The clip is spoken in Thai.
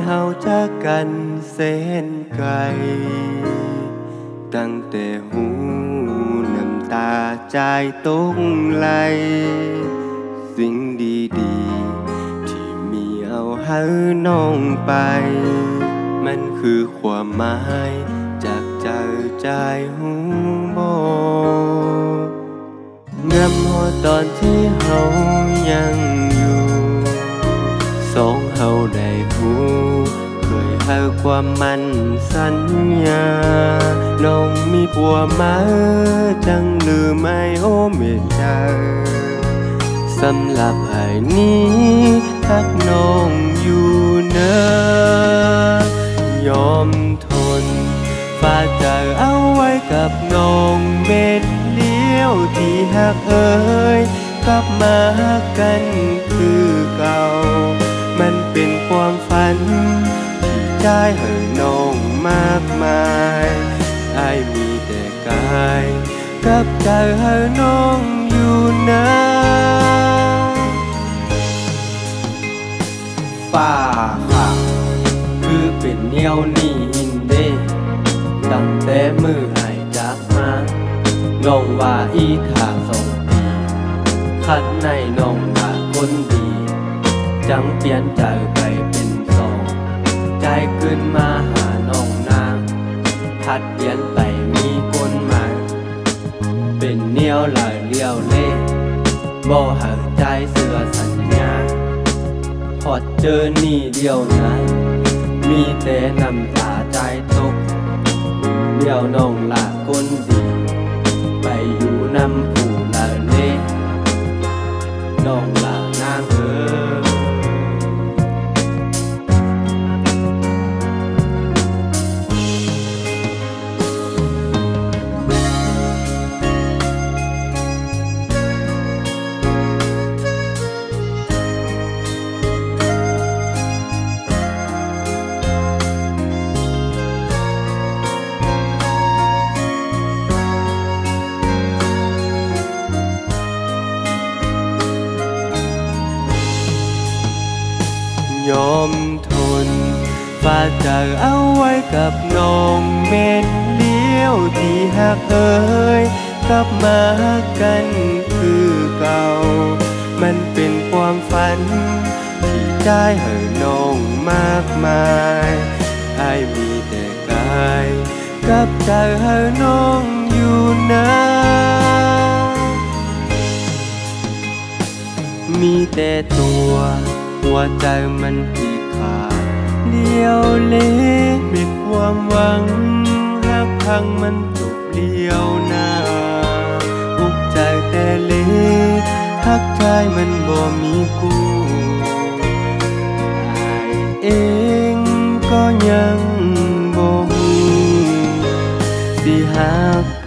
เฮาจากกันแสนไกลตั้งแต่หูน้ำตาใจตกไหลสิ่งดีๆที่มีเอาให้น้องไปมันคือความหมายจากใจหูบ่งำหัวตอนที่เฮายังอยู่สองเฮาได้หูเคยให้ความมั่นสัญญาน้องมีผัวมาจังลืมไม่โอเมตตาสำหรับไอ้นี้ทักน้องอยู่เนอยอมทนฝากใจเอาไว้กับน้องเม็ดเลี้ยวที่หักเอ่ยกลับมาหักกันคือเก่ามันเป็นความฝันที่ใจให้น้องมากมายไอ้มีแต่กายกับใจให้น้องอยู่นะฟ้าค่ะคือเป็นเหนียวนี่หินเด้ตั้งแต่มือหายจากมาน้องว่าอีทางสองปีคัดในน้องว่าคนดีจังเปลี่ยนใจไปเป็นสองใจขึ้นมาหาน้องนางพัดเปลี่ยนไปมีคนใหม่เป็นเหนียวลอยเลี้ยวเล่บ่หักใจเสือสัญญาพอเจอนี่เดียวนั้นมีแต่น้ำตาใจตกเดียวน้องละคนดีไปอยู่น้ำผู้ละเล่น้องละนางยอมทนฝากใจเอาไว้กับน้องเม็ดเลี้ยวที่หักเอ่ยกลับมาหักกันคือเก่ามันเป็นความฝันที่ได้ให้น้องมากมายไอ้มีแต่กายกับใจให้น้องอยู่นะมีแต่ตัวหัวใจมันที่ขาดเลี้ยวเละมีความหวังหักพังมันจบเลี้ยวหน้าอุกใจแต่เละหักใจมันบ่มีกูอายเองก็ยังบ่ฮู้สิหัก